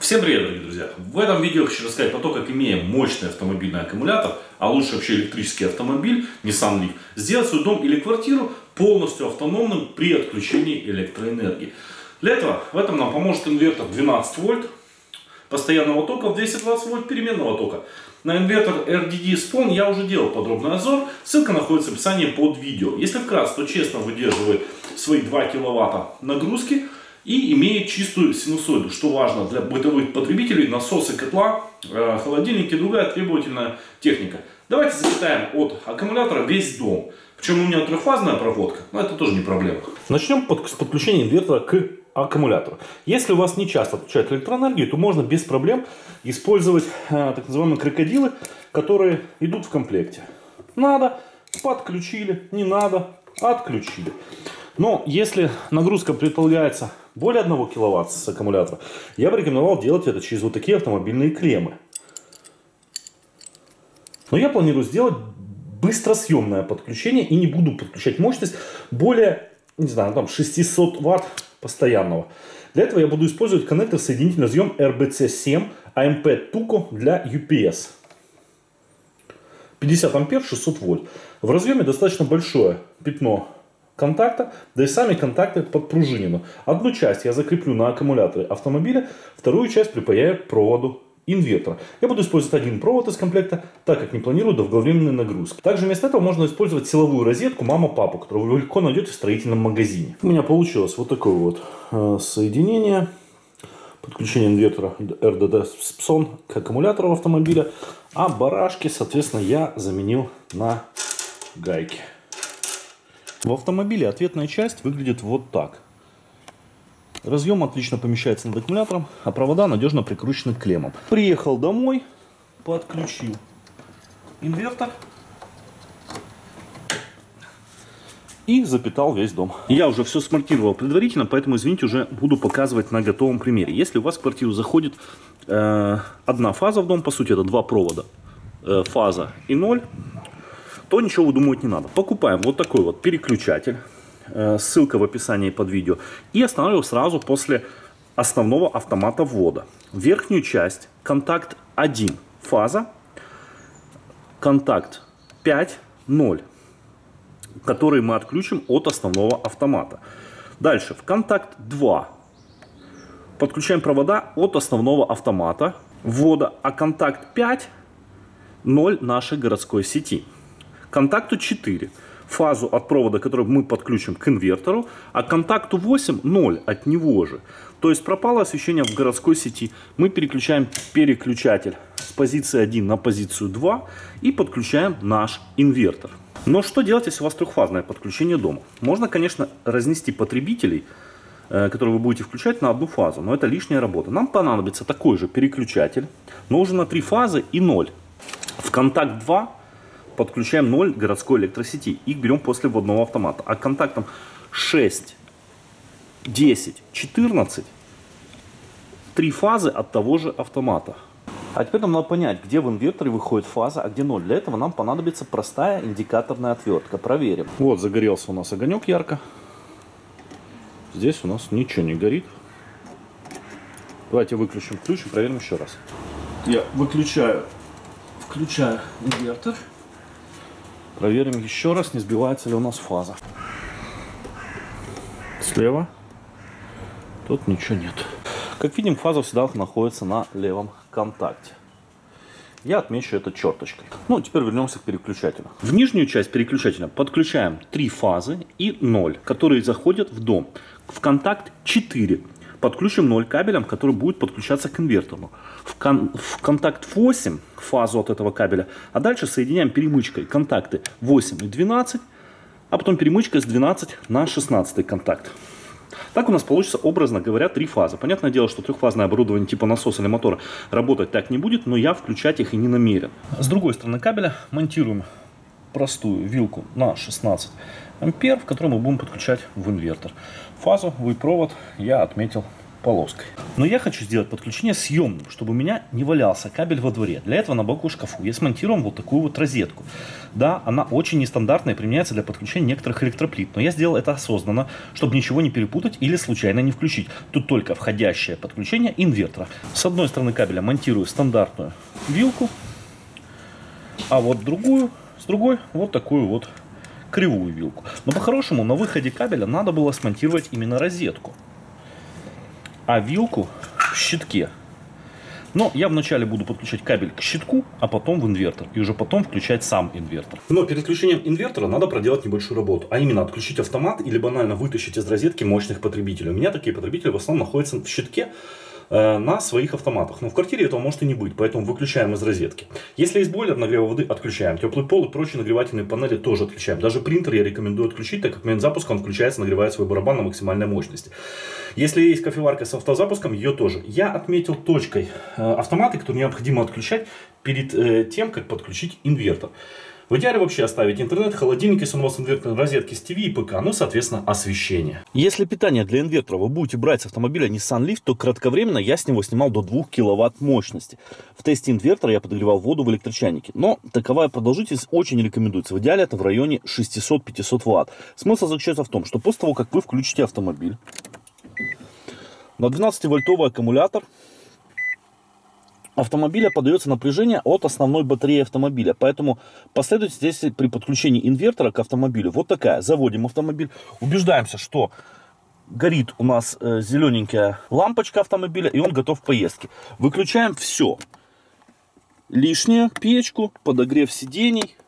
Всем привет, дорогие друзья! В этом видео я хочу рассказать про то, как, имея мощный автомобильный аккумулятор, а лучше вообще электрический автомобиль, Nissan Leaf, сделать свой дом или квартиру полностью автономным при отключении электроэнергии. Для этого в этом нам поможет инвертор 12 вольт постоянного тока в 220 вольт переменного тока. На инвертор RDD Spawn я уже делал подробный обзор, ссылка находится в описании под видео. Если вкратце, то честно выдерживает свои 2 киловатта нагрузки и имеет чистую синусоиду, что важно для бытовых потребителей, насосы, котла, холодильники и другая требовательная техника. Давайте запитаем от аккумулятора весь дом. Причем у меня трехфазная проводка, но это тоже не проблема. Начнем с подключения инвертора к аккумулятору. Если у вас не часто отключают электроэнергию, то можно без проблем использовать так называемые крокодилы, которые идут в комплекте. Надо, подключили, не надо, отключили. Но если нагрузка предполагается более 1 киловатт с аккумулятора, я бы рекомендовал делать это через вот такие автомобильные клеммы. Но я планирую сделать быстросъемное подключение и не буду подключать мощность более, не знаю, там 600 ватт постоянного. Для этого я буду использовать коннектор соединительный разъем RBC7 AMP TUCO для UPS. 50 ампер, 600 вольт. В разъеме достаточно большое пятно контакта, да и сами контакты подпружинены. Одну часть я закреплю на аккумуляторе автомобиля, вторую часть припаяю к проводу инвертора. Я буду использовать один провод из комплекта, так как не планирую долговременной нагрузки. Также вместо этого можно использовать силовую розетку мама-папа, которую вы легко найдете в строительном магазине. У меня получилось вот такое вот соединение. Подключение инвертора RDD Spawn к аккумулятору автомобиля. А барашки, соответственно, я заменил на гайки. В автомобиле ответная часть выглядит вот так. Разъем отлично помещается над аккумулятором, а провода надежно прикручены к клеммам. Приехал домой, подключил инвертор и запитал весь дом. Я уже все смонтировал предварительно, поэтому, извините, уже буду показывать на готовом примере. Если у вас в квартиру заходит одна фаза в дом, по сути это 2 провода, фаза и 0, то ничего выдумывать не надо. Покупаем вот такой вот переключатель. Ссылка в описании под видео. И останавливаю сразу после основного автомата ввода. Верхнюю часть контакт 1 фаза, контакт 5 0, который мы отключим от основного автомата. Дальше в контакт 2 подключаем провода от основного автомата ввода, а контакт 5 0 нашей городской сети. Контакту 4 фазу от провода, который мы подключим к инвертору, а контакту 8 0 от него же. То есть пропало освещение в городской сети. Мы переключаем переключатель с позиции 1 на позицию 2 и подключаем наш инвертор. Но что делать, если у вас трехфазное подключение дома? Можно, конечно, разнести потребителей, которые вы будете включать, на одну фазу, но это лишняя работа. Нам понадобится такой же переключатель, но уже на 3 фазы и 0. В контакт 2 подключаем 0 городской электросети. Их берем после вводного автомата. А к контактам 6, 10, 14 3 фазы от того же автомата. А теперь нам надо понять, где в инверторе выходит фаза, а где 0. Для этого нам понадобится простая индикаторная отвертка. Проверим. Вот загорелся у нас огонек ярко. Здесь у нас ничего не горит. Давайте выключим ключ и проверим еще раз. Я включаю инвертор. Проверим еще раз, не сбивается ли у нас фаза. Слева. Тут ничего нет. Как видим, фаза всегда находится на левом контакте. Я отмечу это черточкой. Ну, теперь вернемся к переключателю. В нижнюю часть переключателя подключаем 3 фазы и 0, которые заходят в дом. В контакт 4 подключим 0 кабелем, который будет подключаться к инвертору. В контакт 8 фазу от этого кабеля, а дальше соединяем перемычкой контакты 8 и 12, а потом перемычкой с 12 на 16 контакт. Так у нас получится, образно говоря, 3 фазы. Понятное дело, что трехфазное оборудование типа насоса или мотора работать так не будет, но я включать их и не намерен. С другой стороны кабеля монтируем простую вилку на 16 ампер, в которую мы будем подключать в инвертор. Фазу, провод я отметил полоской. Но я хочу сделать подключение съемным, чтобы у меня не валялся кабель во дворе. Для этого на боку шкафу я смонтировал вот такую вот розетку. Да, она очень нестандартная и применяется для подключения некоторых электроплит. Но я сделал это осознанно, чтобы ничего не перепутать или случайно не включить. Тут только входящее подключение инвертора. С одной стороны кабеля монтирую стандартную вилку, а вот с другой вот такую вот кривую вилку. Но по-хорошему на выходе кабеля надо было смонтировать именно розетку, а вилку в щитке. Но я вначале буду подключать кабель к щитку, а потом в инвертор. И уже потом включать сам инвертор. Но перед включением инвертора надо проделать небольшую работу. А именно отключить автомат или банально вытащить из розетки мощных потребителей. У меня такие потребители в основном находятся в щитке на своих автоматах. Но в квартире этого может и не быть, поэтому выключаем из розетки. Если есть бойлер нагрева воды, отключаем. Теплый пол и прочие нагревательные панели тоже отключаем. Даже принтер я рекомендую отключить, так как в момент запуска он включается, нагревает свой барабан на максимальной мощности. Если есть кофеварка с автозапуском, ее тоже. Я отметил точкой автоматы, которые необходимо отключать перед тем, как подключить инвертор. В идеале вообще оставить интернет, холодильник, если у вас инверторные розетки с ТВ и ПК, ну, соответственно, освещение. Если питание для инвертора вы будете брать с автомобиля Nissan Leaf, то кратковременно я с него снимал до 2 киловатт мощности. В тесте инвертора я подогревал воду в электрочайнике, но таковая продолжительность очень рекомендуется. В идеале это в районе 600-500 ватт. Смысл заключается в том, что после того, как вы включите автомобиль, на 12-вольтовый аккумулятор автомобиля подается напряжение от основной батареи автомобиля. Поэтому последовательность здесь при подключении инвертора к автомобилю вот такая. Заводим автомобиль, убеждаемся, что горит у нас зелененькая лампочка автомобиля, и он готов к поездке. Выключаем все лишнее, печку, подогрев сидений,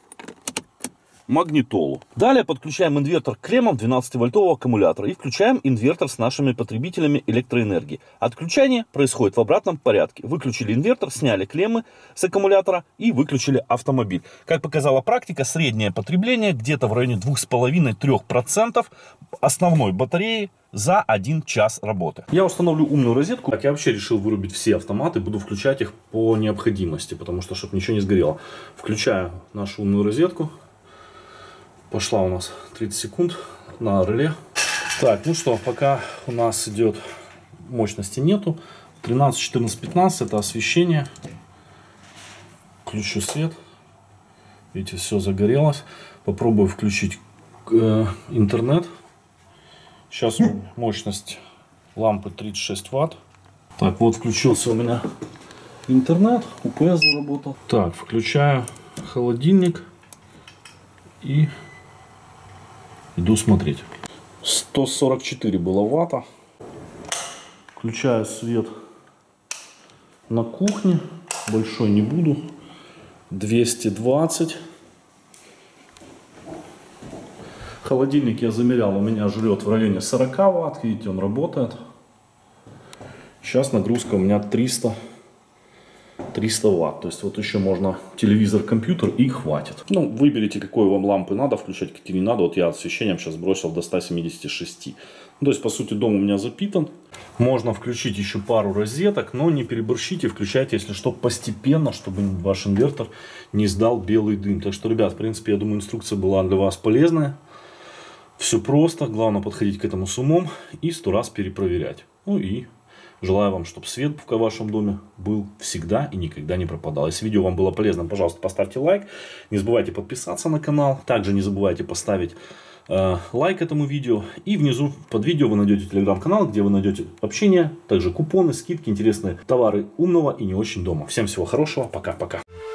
магнитолу. Далее подключаем инвертор к клеммам 12-вольтового аккумулятора и включаем инвертор с нашими потребителями электроэнергии. Отключение происходит в обратном порядке. Выключили инвертор, сняли клеммы с аккумулятора и выключили автомобиль. Как показала практика, среднее потребление где-то в районе 2,5-3% основной батареи за 1 час работы. Я установлю умную розетку. Так, я вообще решил вырубить все автоматы, буду включать их по необходимости, потому что, чтобы ничего не сгорело. Включаю нашу умную розетку. Пошла у нас 30 секунд на реле. Так, ну что, пока у нас идет, мощности нету. 13, 14, 15 это освещение. Включу свет. Видите, все загорелось. Попробую включить интернет. Сейчас мощность лампы 36 ватт. Так, вот включился у меня интернет. УПС заработал. Так, включаю холодильник и иду смотреть. 144 было ватта. Включаю свет на кухне. Большой не буду. 220. Холодильник я замерял. У меня жрет в районе 40 ватт. Видите, он работает. Сейчас нагрузка у меня 300 ватт. То есть вот еще можно телевизор, компьютер и хватит. Ну, выберите, какой вам лампы надо включать, какие не надо. Вот я освещением сейчас бросил до 176. Ну, то есть, по сути, дом у меня запитан. Можно включить еще пару розеток, но не переборщите. Включайте, если что, постепенно, чтобы ваш инвертор не сдал белый дым. Так что, ребят, в принципе, я думаю, инструкция была для вас полезная. Все просто. Главное подходить к этому с умом и 100 раз перепроверять. Ну и желаю вам, чтобы свет в вашем доме был всегда и никогда не пропадал. Если видео вам было полезно, пожалуйста, поставьте лайк. Не забывайте подписаться на канал. Также не забывайте поставить лайк этому видео. И внизу под видео вы найдете телеграм-канал, где вы найдете общение, также купоны, скидки, интересные товары умного и не очень дома. Всем всего хорошего. Пока-пока.